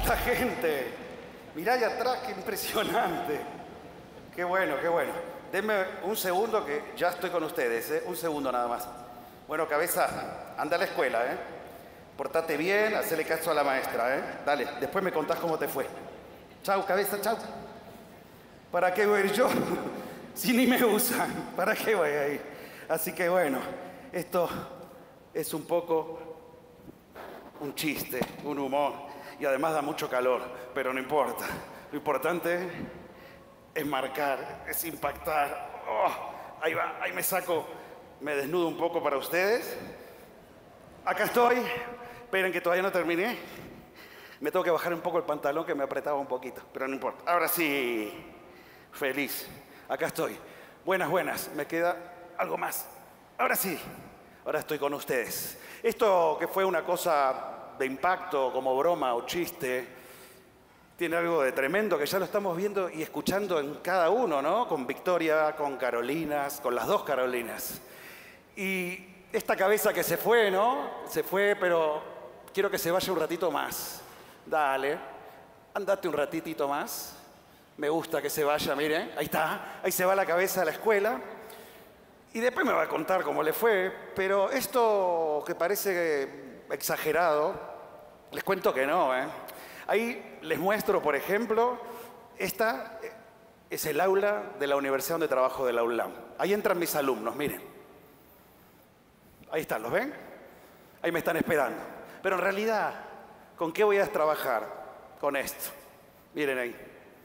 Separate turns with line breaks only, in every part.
¿Cuánta gente? Mirá allá atrás, qué impresionante. Qué bueno, qué bueno. Denme un segundo que ya estoy con ustedes, ¿eh? Un segundo nada más. Bueno, cabeza, anda a la escuela, ¿eh? Portate bien, hacele caso a la maestra, ¿eh? Dale, después me contás cómo te fue. Chau, cabeza, chau. ¿Para qué voy a ir yo? Si ni me usan, ¿para qué voy a ir? Así que bueno, esto es un poco un chiste, un humor, y además da mucho calor, pero no importa. Lo importante es marcar, es impactar. Oh, ahí va, ahí me saco, me desnudo un poco para ustedes. Acá estoy. Esperen que todavía no terminé. Me tengo que bajar un poco el pantalón que me apretaba un poquito, pero no importa. Ahora sí, feliz. Acá estoy. Buenas, buenas. Me queda algo más. Ahora sí, ahora estoy con ustedes. Esto que fue una cosa de impacto, como broma o chiste, tiene algo de tremendo que ya lo estamos viendo y escuchando en cada uno, ¿no? Con Victoria, con Carolinas, con las dos Carolinas. Y esta cabeza que se fue, ¿no? Se fue, pero quiero que se vaya un ratito más. Dale, andate un ratitito más. Me gusta que se vaya, miren, ahí está. Ahí se va la cabeza a la escuela. Y después me va a contar cómo le fue, pero esto que parece exagerado, les cuento que no, ¿eh? Ahí les muestro, por ejemplo, esta es el aula de la universidad donde trabajo de la UNLAM. Ahí entran mis alumnos, miren. Ahí están, ¿los ven? Ahí me están esperando. Pero en realidad, ¿con qué voy a trabajar? Con esto. Miren ahí.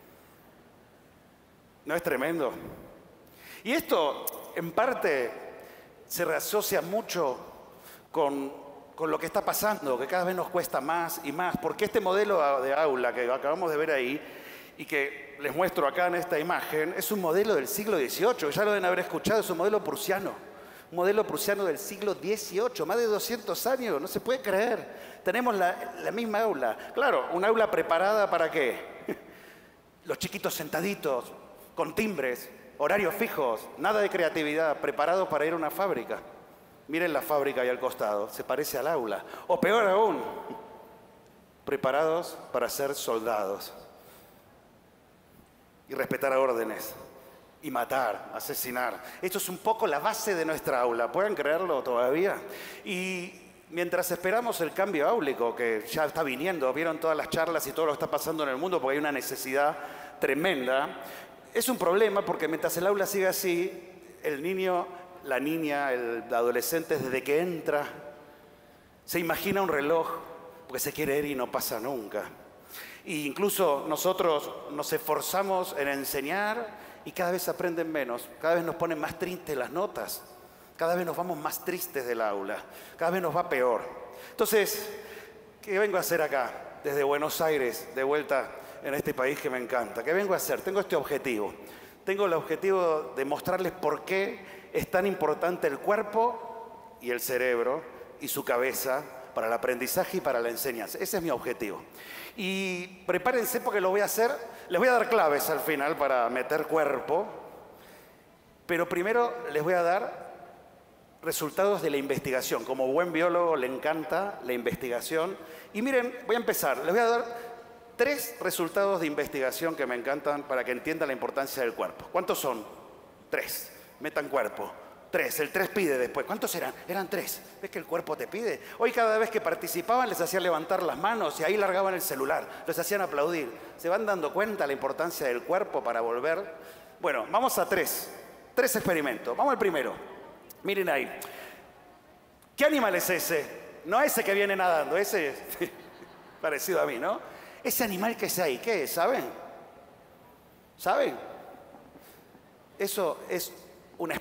¿No es tremendo? Y esto, en parte, se asocia mucho con lo que está pasando, que cada vez nos cuesta más y más, porque este modelo de aula que acabamos de ver ahí y que les muestro acá en esta imagen, es un modelo del siglo XVIII, ya lo deben haber escuchado, es un modelo prusiano del siglo XVIII, más de 200 años, no se puede creer. Tenemos la misma aula. Claro, un aula preparada ¿para qué? Los chiquitos sentaditos, con timbres, horarios fijos, nada de creatividad, preparados para ir a una fábrica. Miren la fábrica ahí al costado, se parece al aula. O peor aún, preparados para ser soldados y respetar órdenes y matar, asesinar. Esto es un poco la base de nuestra aula, ¿pueden creerlo todavía? Y mientras esperamos el cambio áulico, que ya está viniendo, vieron todas las charlas y todo lo que está pasando en el mundo porque hay una necesidad tremenda, es un problema porque mientras el aula sigue así, el niño, la niña, el adolescente, desde que entra, se imagina un reloj porque se quiere ir y no pasa nunca. E incluso nosotros nos esforzamos en enseñar y cada vez aprenden menos, cada vez nos ponen más tristes las notas, cada vez nos vamos más tristes del aula, cada vez nos va peor. Entonces, ¿qué vengo a hacer acá, desde Buenos Aires, de vuelta en este país que me encanta? ¿Qué vengo a hacer? Tengo este objetivo. Tengo el objetivo de mostrarles por qué es tan importante el cuerpo y el cerebro y su cabeza para el aprendizaje y para la enseñanza. Ese es mi objetivo. Y prepárense porque lo voy a hacer. Les voy a dar claves al final para meter cuerpo, pero primero les voy a dar resultados de la investigación. Como buen biólogo le encanta la investigación. Y miren, voy a empezar. Les voy a dar 3 resultados de investigación que me encantan para que entiendan la importancia del cuerpo. ¿Cuántos son? 3. Metan cuerpo. 3. El 3 pide después. ¿Cuántos eran? Eran 3. ¿Ves que el cuerpo te pide? Hoy cada vez que participaban les hacía levantar las manos y ahí largaban el celular. Les hacían aplaudir. ¿Se van dando cuenta la importancia del cuerpo para volver? Bueno, vamos a 3. 3 experimentos. Vamos al primero. Miren ahí. ¿Qué animal es ese? No ese que viene nadando. Ese parecido a mí, ¿no? Ese animal que es ahí, ¿qué es? ¿Saben? ¿Saben? Eso es una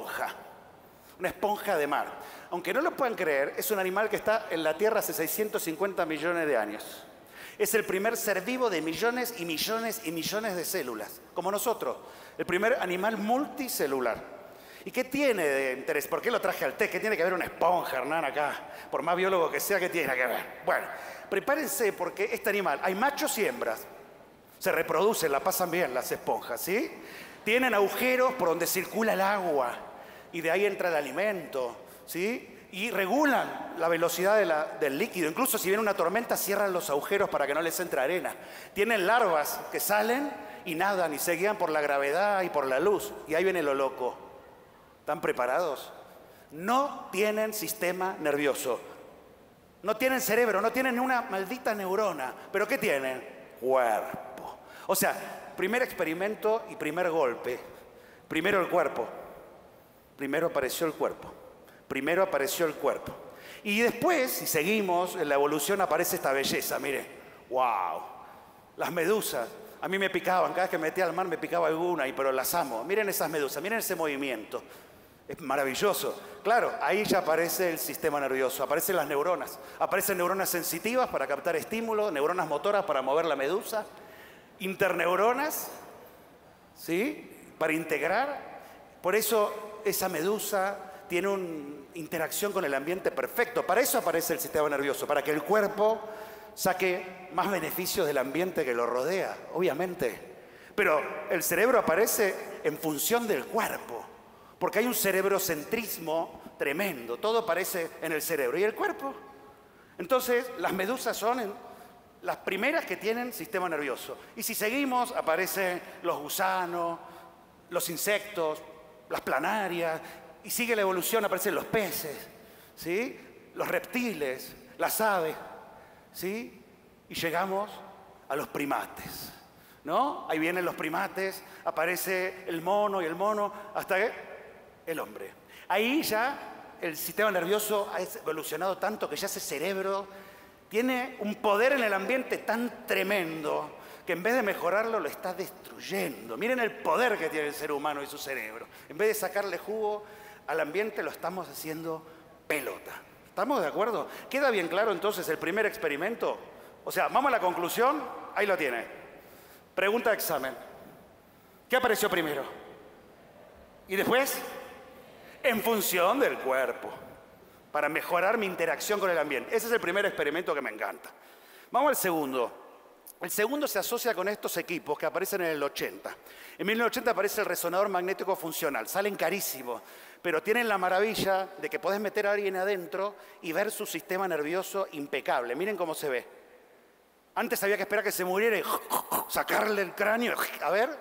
esponja de mar. Aunque no lo puedan creer, es un animal que está en la Tierra hace 650 millones de años. Es el primer ser vivo de millones y millones y millones de células, como nosotros. El primer animal multicelular. ¿Y qué tiene de interés? ¿Por qué lo traje al test? ¿Qué tiene que ver una esponja, Hernán, acá? Por más biólogo que sea, ¿qué tiene que ver? Bueno, prepárense porque este animal, hay machos y hembras. Se reproducen, la pasan bien las esponjas, ¿sí? Tienen agujeros por donde circula el agua y de ahí entra el alimento, ¿sí? y regulan la velocidad del líquido. Incluso si viene una tormenta, cierran los agujeros para que no les entre arena. Tienen larvas que salen y nadan y se guían por la gravedad y por la luz. Y ahí viene lo loco. ¿Están preparados? No tienen sistema nervioso. No tienen cerebro, no tienen una maldita neurona. ¿Pero qué tienen? Cuerpo. O sea, primer experimento y primer golpe. Primero el cuerpo. Primero apareció el cuerpo. Primero apareció el cuerpo. Y después, si seguimos, en la evolución aparece esta belleza, mire. ¡Wow! Las medusas. A mí me picaban, cada vez que me metía al mar me picaba alguna, pero las amo. Miren esas medusas, miren ese movimiento. Es maravilloso. Claro, ahí ya aparece el sistema nervioso, aparecen las neuronas. Aparecen neuronas sensitivas para captar estímulos, neuronas motoras para mover la medusa, interneuronas, ¿sí? Para integrar. Por eso esa medusa tiene una interacción con el ambiente perfecto. Para eso aparece el sistema nervioso, para que el cuerpo saque más beneficios del ambiente que lo rodea, obviamente. Pero el cerebro aparece en función del cuerpo, porque hay un cerebrocentrismo tremendo. Todo aparece en el cerebro. ¿Y el cuerpo? Entonces, las medusas son las primeras que tienen sistema nervioso. Y si seguimos, aparecen los gusanos, los insectos, las planarias, y sigue la evolución, aparecen los peces, ¿sí? Los reptiles, las aves, ¿sí? Y llegamos a los primates, ¿no? Ahí vienen los primates, aparece el mono y el mono, hasta que el hombre. Ahí ya el sistema nervioso ha evolucionado tanto que ya ese cerebro tiene un poder en el ambiente tan tremendo que en vez de mejorarlo lo está destruyendo. Miren el poder que tiene el ser humano y su cerebro. En vez de sacarle jugo al ambiente lo estamos haciendo pelota. ¿Estamos de acuerdo? ¿Queda bien claro entonces el primer experimento? O sea, vamos a la conclusión, ahí lo tiene. Pregunta de examen. ¿Qué apareció primero? Y después, en función del cuerpo, para mejorar mi interacción con el ambiente. Ese es el primer experimento que me encanta. Vamos al segundo. El segundo se asocia con estos equipos que aparecen en el 80. En 1980 aparece el resonador magnético funcional. Salen carísimos, pero tienen la maravilla de que podés meter a alguien adentro y ver su sistema nervioso impecable. Miren cómo se ve. Antes había que esperar que se muriera y sacarle el cráneo. A ver,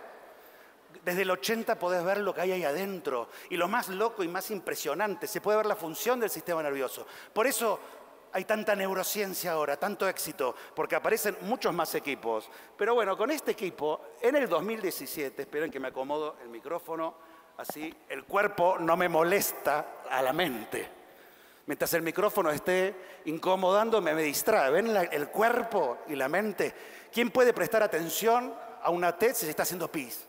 desde el 80 podés ver lo que hay ahí adentro. Y lo más loco y más impresionante, se puede ver la función del sistema nervioso. Por eso hay tanta neurociencia ahora, tanto éxito, porque aparecen muchos más equipos. Pero bueno, con este equipo, en el 2017, esperen que me acomodo el micrófono, así el cuerpo no me molesta a la mente. Mientras el micrófono esté incomodándome, me distrae. ¿Ven el cuerpo y la mente? ¿Quién puede prestar atención a una TED si se está haciendo pis?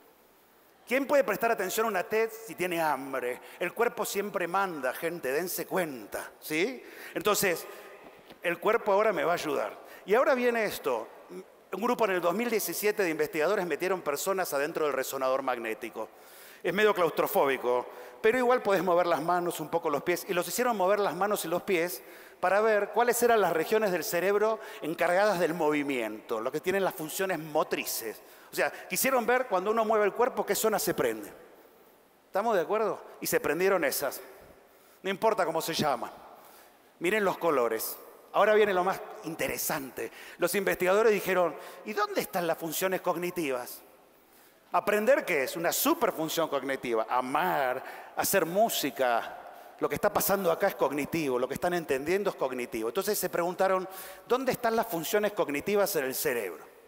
¿Quién puede prestar atención a una TED si tiene hambre? El cuerpo siempre manda, gente, dense cuenta, ¿sí? Entonces, el cuerpo ahora me va a ayudar. Y ahora viene esto. Un grupo en el 2017 de investigadores metieron personas adentro del resonador magnético. Es medio claustrofóbico, pero igual podés mover las manos, un poco los pies. Y los hicieron mover las manos y los pies para ver cuáles eran las regiones del cerebro encargadas del movimiento, lo que tienen las funciones motrices. O sea, quisieron ver cuando uno mueve el cuerpo qué zona se prende. ¿Estamos de acuerdo? Y se prendieron esas. No importa cómo se llama. Miren los colores. Ahora viene lo más interesante. Los investigadores dijeron, ¿y dónde están las funciones cognitivas? Aprender, ¿qué es? Una superfunción cognitiva. Amar, hacer música. Lo que está pasando acá es cognitivo. Lo que están entendiendo es cognitivo. Entonces se preguntaron, ¿dónde están las funciones cognitivas en el cerebro?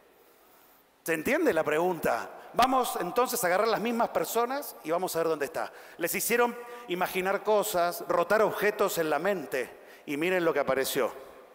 ¿Se entiende la pregunta? Vamos entonces a agarrar las mismas personas y vamos a ver dónde está. Les hicieron imaginar cosas, rotar objetos en la mente y miren lo que apareció.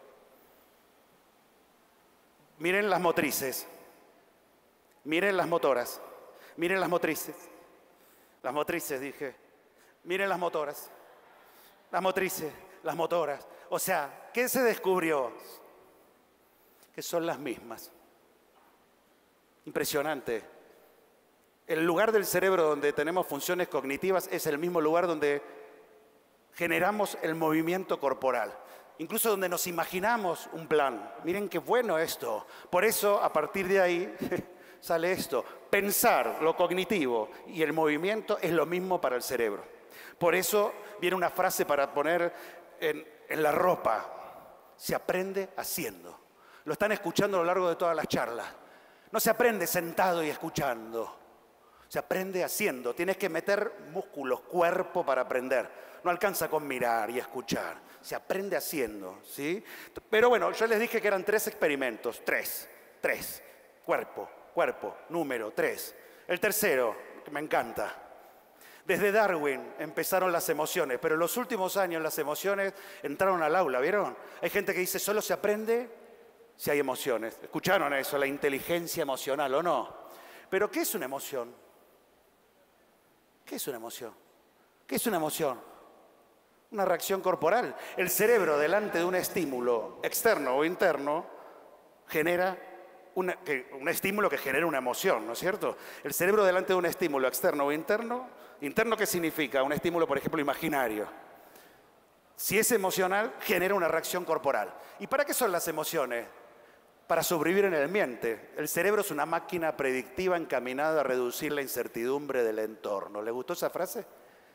Miren las motrices, miren las motoras, miren las motrices. Las motrices, dije. Miren las motoras, las motrices, las motoras. O sea, ¿qué se descubrió? Que son las mismas. Impresionante. El lugar del cerebro donde tenemos funciones cognitivas es el mismo lugar donde generamos el movimiento corporal. Incluso donde nos imaginamos un plan. Miren qué bueno esto. Por eso, a partir de ahí, sale esto. Pensar lo cognitivo y el movimiento es lo mismo para el cerebro. Por eso viene una frase para poner en la ropa. Se aprende haciendo. Lo están escuchando a lo largo de todas las charlas. No se aprende sentado y escuchando. Se aprende haciendo. Tienes que meter músculos, cuerpo para aprender. No alcanza con mirar y escuchar. Se aprende haciendo, ¿sí? Pero bueno, yo les dije que eran 3 experimentos. 3. Cuerpo, número, 3. El tercero, que me encanta. Desde Darwin empezaron las emociones, pero en los últimos años las emociones entraron al aula, ¿vieron? Hay gente que dice, solo se aprende si hay emociones. ¿Escucharon eso? La inteligencia emocional, ¿o no? Pero ¿qué es una emoción? ¿Qué es una emoción? ¿Qué es una emoción? Una reacción corporal. El cerebro, delante de un estímulo externo o interno, genera un estímulo que genera una emoción, ¿no es cierto? El cerebro delante de un estímulo externo o interno, ¿interno qué significa? Un estímulo, por ejemplo, imaginario. Si es emocional, genera una reacción corporal. ¿Y para qué son las emociones? Para sobrevivir en el ambiente. El cerebro es una máquina predictiva encaminada a reducir la incertidumbre del entorno. ¿Le gustó esa frase?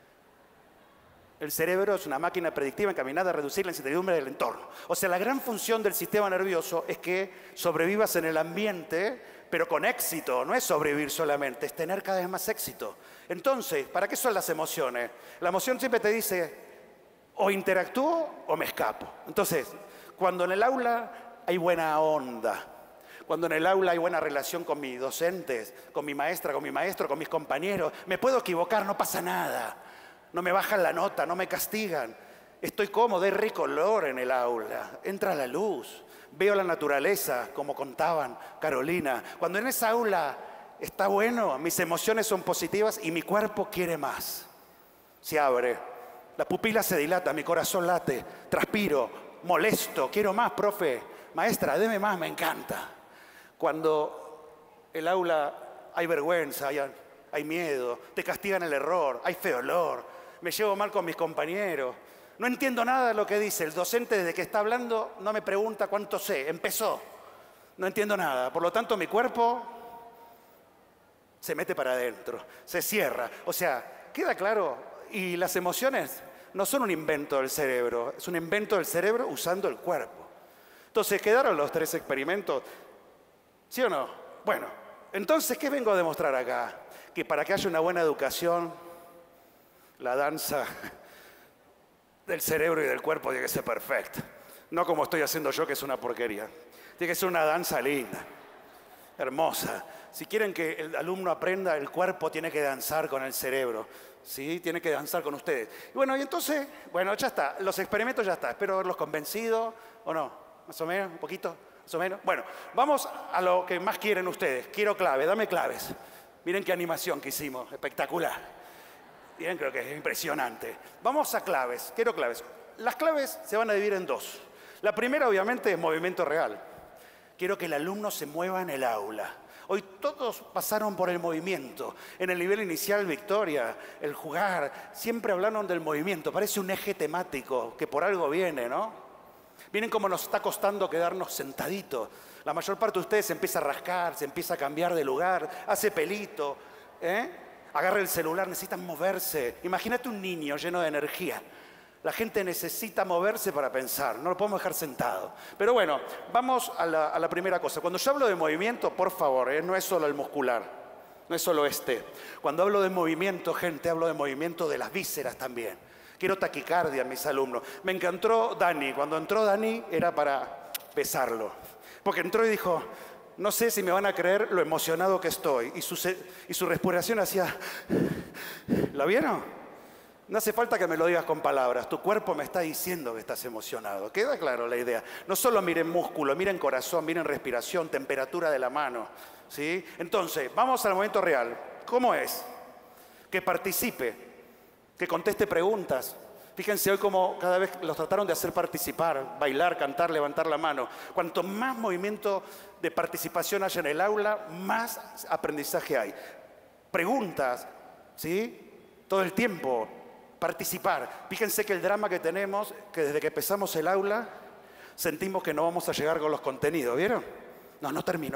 El cerebro es una máquina predictiva encaminada a reducir la incertidumbre del entorno. O sea, la gran función del sistema nervioso es que sobrevivas en el ambiente, pero con éxito. No es sobrevivir solamente, es tener cada vez más éxito. Entonces, ¿para qué son las emociones? La emoción siempre te dice, o interactúo o me escapo. Entonces, cuando en el aula hay buena onda, cuando en el aula hay buena relación con mis docentes, con mi maestra, con mi maestro, con mis compañeros, me puedo equivocar, no pasa nada. No me bajan la nota, no me castigan. Estoy cómodo, hay rico olor en el aula. Entra la luz, veo la naturaleza, como contaban Carolina. Cuando en esa aula está bueno, mis emociones son positivas y mi cuerpo quiere más. Se abre, la pupila se dilata, mi corazón late, transpiro, molesto, quiero más, profe. Maestra, deme más, me encanta. Cuando el aula hay vergüenza, hay miedo, te castigan el error, hay feo olor. Me llevo mal con mis compañeros. No entiendo nada de lo que dice. El docente desde que está hablando no me pregunta cuánto sé. Empezó. No entiendo nada. Por lo tanto, mi cuerpo se mete para adentro, se cierra. O sea, ¿queda claro? Y las emociones no son un invento del cerebro. Es un invento del cerebro usando el cuerpo. Entonces, ¿quedaron los 3 experimentos? ¿Sí o no? Bueno, entonces, ¿qué vengo a demostrar acá? Que para que haya una buena educación, la danza del cerebro y del cuerpo tiene que ser perfecta. No como estoy haciendo yo, que es una porquería. Tiene que ser una danza linda, hermosa. Si quieren que el alumno aprenda, el cuerpo tiene que danzar con el cerebro. ¿Sí? Tiene que danzar con ustedes. Y bueno, y entonces, bueno, ya está. Los experimentos ya está. Espero haberlos convencido, ¿o no? ¿Más o menos? ¿Un poquito? ¿Más o menos? Bueno, vamos a lo que más quieren ustedes. Quiero claves, dame claves. Miren qué animación que hicimos, espectacular. Bien, creo que es impresionante. Vamos a claves, quiero claves. Las claves se van a dividir en 2. La primera, obviamente, es movimiento real. Quiero que el alumno se mueva en el aula. Hoy todos pasaron por el movimiento. En el nivel inicial, Victoria, el jugar, siempre hablaron del movimiento. Parece un eje temático que por algo viene, ¿no? Miren cómo nos está costando quedarnos sentaditos. La mayor parte de ustedes se empieza a rascar, se empieza a cambiar de lugar, hace pelito, agarra el celular, necesitan moverse. Imagínate un niño lleno de energía. La gente necesita moverse para pensar, no lo podemos dejar sentado. Pero bueno, vamos a la primera cosa. Cuando yo hablo de movimiento, por favor, no es solo el muscular, no es solo este. Cuando hablo de movimiento, gente, hablo de movimiento de las vísceras también. Quiero taquicardia en mis alumnos. Me encantó Dani. Cuando entró Dani era para besarlo. Porque entró y dijo, no sé si me van a creer lo emocionado que estoy. Y su respiración hacía... ¿La vieron? No hace falta que me lo digas con palabras. Tu cuerpo me está diciendo que estás emocionado. ¿Queda claro la idea? No solo miren músculo, miren corazón, miren respiración, temperatura de la mano. ¿Sí? Entonces, vamos al momento real. ¿Cómo es? Que participe, que conteste preguntas. Fíjense hoy cómo cada vez los trataron de hacer participar, bailar, cantar, levantar la mano. Cuanto más movimiento de participación haya en el aula, más aprendizaje hay. Preguntas, ¿sí? Todo el tiempo, participar. Fíjense que el drama que tenemos, que desde que empezamos el aula, sentimos que no vamos a llegar con los contenidos, ¿vieron? No termino.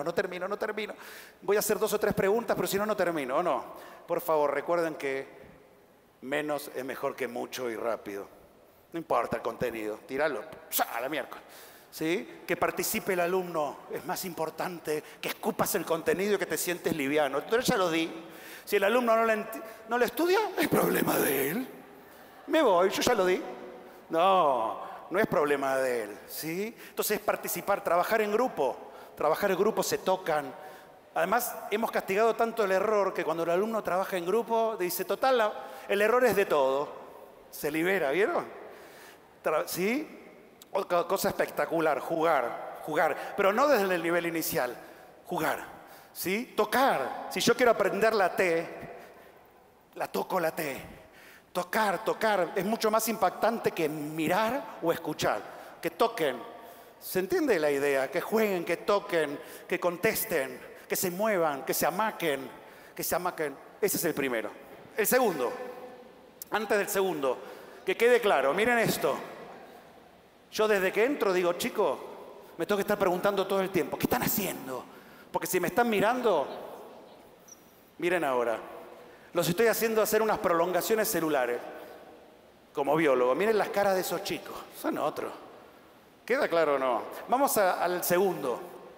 Voy a hacer 2 o 3 preguntas, pero si no, no termino, ¿o no? Por favor, recuerden que Menos es mejor que mucho y rápido. No importa el contenido, tíralo a la miércoles. ¿Sí? Que participe el alumno es más importante que escupas el contenido y que te sientes liviano. Entonces ya lo di. Si el alumno no le estudia, es problema de él. Me voy, yo ya lo di. No, no es problema de él. ¿Sí? Entonces participar, trabajar en grupo. Trabajar en grupo, se tocan. Además, hemos castigado tanto el error que cuando el alumno trabaja en grupo, dice, total, el error es de todo. Se libera, ¿vieron? ¿Sí? Otra cosa espectacular, jugar. Pero no desde el nivel inicial, jugar. ¿Sí? Tocar. Si yo quiero aprender la T, la toco la T. Tocar. Es mucho más impactante que mirar o escuchar. Que toquen. ¿Se entiende la idea? Que jueguen, que toquen, que contesten, que se muevan, que se amaquen. Ese es el primero. El segundo. Antes del segundo, que quede claro. Miren esto. Yo desde que entro digo, chicos, me tengo que estar preguntando todo el tiempo, ¿qué están haciendo? Porque si me están mirando, miren ahora, los estoy haciendo hacer unas prolongaciones celulares, como biólogo. Miren las caras de esos chicos, son otros. ¿Queda claro o no? Vamos al segundo.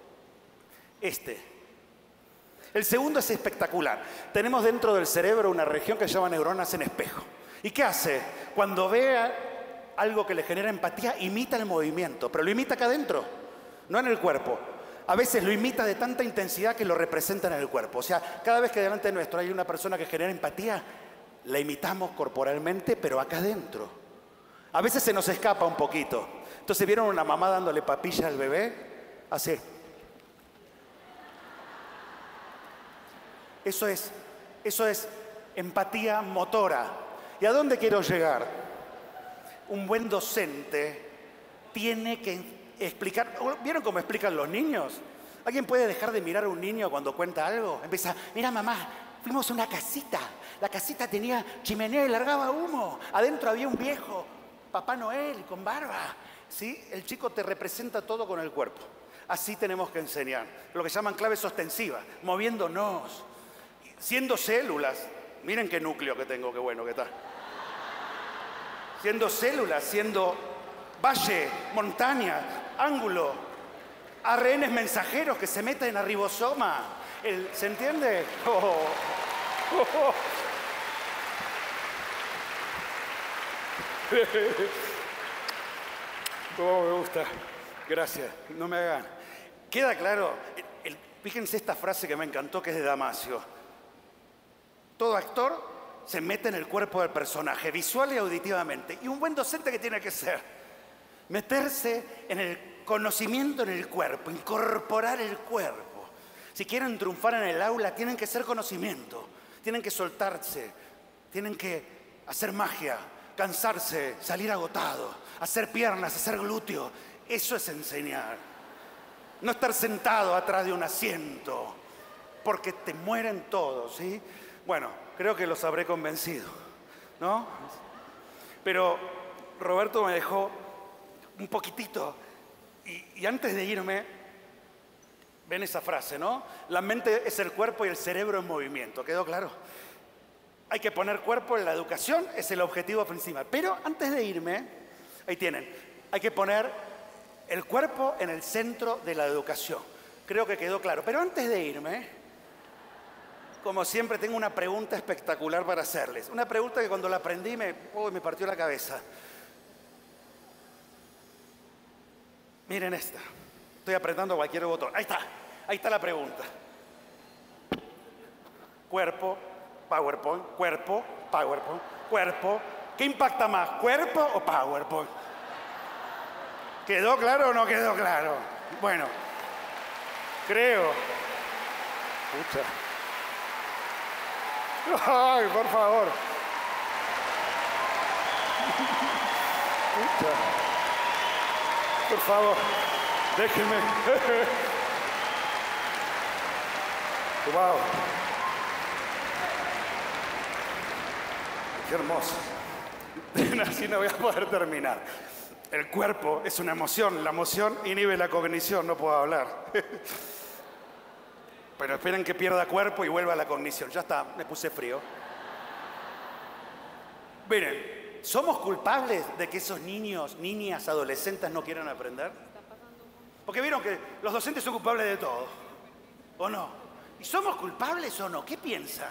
El segundo es espectacular. Tenemos dentro del cerebro una región que se llama neuronas en espejo. ¿Y qué hace? Cuando vea algo que le genera empatía, imita el movimiento, pero lo imita acá adentro, no en el cuerpo. A veces lo imita de tanta intensidad que lo representa en el cuerpo. O sea, cada vez que delante nuestro hay una persona que genera empatía, la imitamos corporalmente, pero acá adentro. A veces se nos escapa un poquito. Entonces, ¿vieron una mamá dándole papilla al bebé? Así. Eso es empatía motora. ¿Y a dónde quiero llegar? Un buen docente tiene que explicar. ¿Vieron cómo explican los niños? ¿Alguien puede dejar de mirar a un niño cuando cuenta algo? Empieza, mira mamá, fuimos a una casita. La casita tenía chimenea y largaba humo. Adentro había un viejo, Papá Noel, con barba. ¿Sí? El chico te representa todo con el cuerpo. Así tenemos que enseñar. Lo que llaman claves ostensivas, moviéndonos, siendo células. Miren qué núcleo que tengo, qué bueno que está. Siendo células, siendo valle, montaña, ángulo, ARNs mensajeros que se meten a ribosoma. ¿Se entiende? Oh, me gusta. Gracias. No me hagan. ¿Queda claro? Fíjense esta frase que me encantó, que es de Damasio. Todo actor se mete en el cuerpo del personaje, visual y auditivamente. ¿Y un buen docente qué tiene que ser? Meterse en el conocimiento en el cuerpo, incorporar el cuerpo. Si quieren triunfar en el aula, tienen que ser conocimiento, tienen que soltarse, tienen que hacer magia, cansarse, salir agotado, hacer piernas, hacer glúteo. Eso es enseñar. No estar sentado atrás de un asiento, porque te mueren todos, ¿sí? Bueno, creo que los habré convencido, ¿no? Pero Roberto me dejó un poquitito. Y antes de irme, ven esa frase, ¿no? La mente es el cuerpo y el cerebro en movimiento. ¿Quedó claro? Hay que poner cuerpo en la educación, es el objetivo principal. Pero antes de irme, ahí tienen, hay que poner el cuerpo en el centro de la educación. Creo que quedó claro. Pero antes de irme, como siempre, tengo una pregunta espectacular para hacerles. Una pregunta que cuando la aprendí me partió la cabeza. Miren esta. Estoy apretando cualquier botón. Ahí está la pregunta. Cuerpo, PowerPoint, cuerpo, PowerPoint, cuerpo. ¿Qué impacta más, cuerpo o PowerPoint? ¿Quedó claro o no quedó claro? Bueno, creo. Escucha. Ay, por favor. Escucha. Por favor, déjenme. Wow. Qué hermoso. Así no voy a poder terminar. El cuerpo es una emoción. La emoción inhibe la cognición. No puedo hablar. Pero esperen que pierda cuerpo y vuelva a la cognición. Ya está, me puse frío. Miren, ¿somos culpables de que esos niños, niñas, adolescentes no quieran aprender? Porque vieron que los docentes son culpables de todo, ¿o no? ¿Y somos culpables o no? ¿Qué piensan?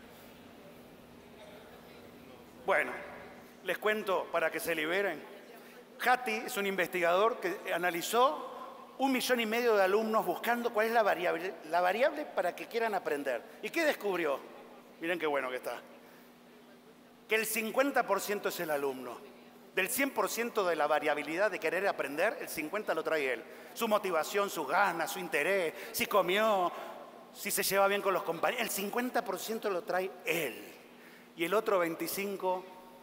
Bueno, les cuento para que se liberen. Hattie es un investigador que analizó 1,5 millones de alumnos buscando cuál es la variable para que quieran aprender. ¿Y qué descubrió? Miren qué bueno que está. Que el 50% es el alumno. Del 100% de la variabilidad de querer aprender, el 50% lo trae él. Su motivación, sus ganas, su interés, si comió, si se lleva bien con los compañeros. El 50% lo trae él. Y el otro 25%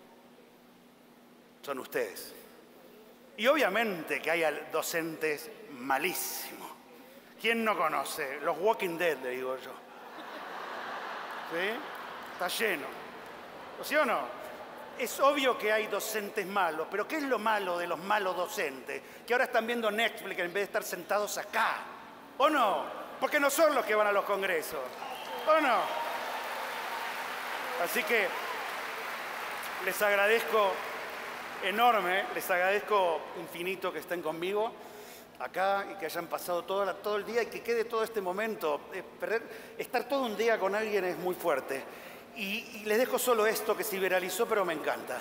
son ustedes. Y obviamente que hay docentes malísimos. ¿Quién no conoce? Los Walking Dead, le digo yo. ¿Sí? Está lleno. ¿Sí o no? Es obvio que hay docentes malos, pero ¿qué es lo malo de los malos docentes? Que ahora están viendo Netflix en vez de estar sentados acá. ¿O no? Porque no son los que van a los congresos. ¿O no? Así que les agradezco enorme, les agradezco infinito que estén conmigo acá y que hayan pasado todo el día y que quede todo este momento. Estar todo un día con alguien es muy fuerte. Y les dejo solo esto que se viralizó, pero me encanta.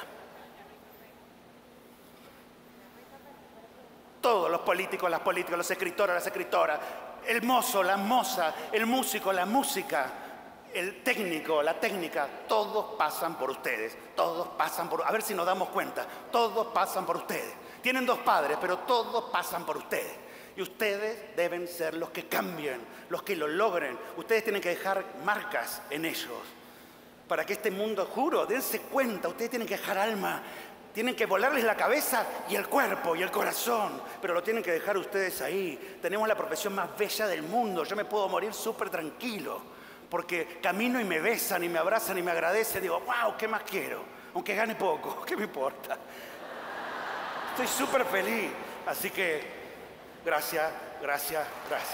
Todos los políticos, las políticas, los escritores, las escritoras, el mozo, la moza, el músico, la música, el técnico, la técnica, todos pasan por ustedes. Todos pasan por... A ver si nos damos cuenta. Todos pasan por ustedes. Tienen 2 padres, pero todos pasan por ustedes. Y ustedes deben ser los que cambien, los que lo logren. Ustedes tienen que dejar marcas en ellos. Para que este mundo, juro, dense cuenta, ustedes tienen que dejar alma, tienen que volarles la cabeza y el cuerpo y el corazón, pero lo tienen que dejar ustedes ahí. Tenemos la profesión más bella del mundo, yo me puedo morir súper tranquilo, porque camino y me besan y me abrazan y me agradecen, digo, wow, ¿qué más quiero? Aunque gane poco, ¿qué me importa? Estoy súper feliz, así que gracias, gracias, gracias.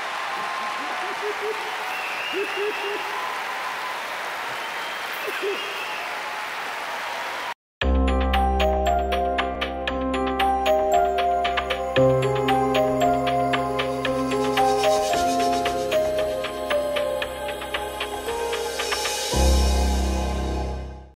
Thank you.